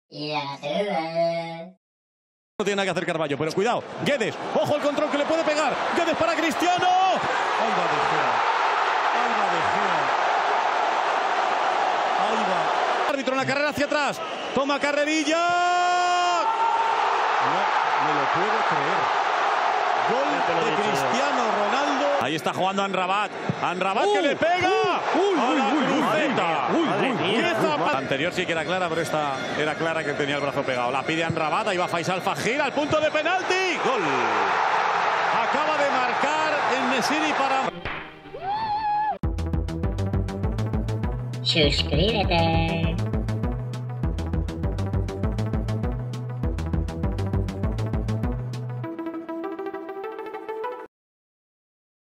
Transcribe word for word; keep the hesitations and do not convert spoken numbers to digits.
Y la tuve. No tiene nada que hacer Carballo, pero cuidado. Guedes, ojo el control que le puede pegar. Guedes para Cristiano. Ahí va De Gea. Ahí va De Gea. Ahí va. Árbitro en la carrera hacia atrás. Toma carrerilla. No me lo puedo creer. Gol de Cristiano Ronaldo. Ahí está jugando Amrabat. Amrabat uh, que le pega. Uy, a la cruceta. Uy, uy, la anterior sí que era clara, pero esta era clara que tenía el brazo pegado. La pide Amrabat. Ahí va Faisal Fajir al punto de penalti. Gol. Acaba de marcar el Nesiri para. Suscríbete.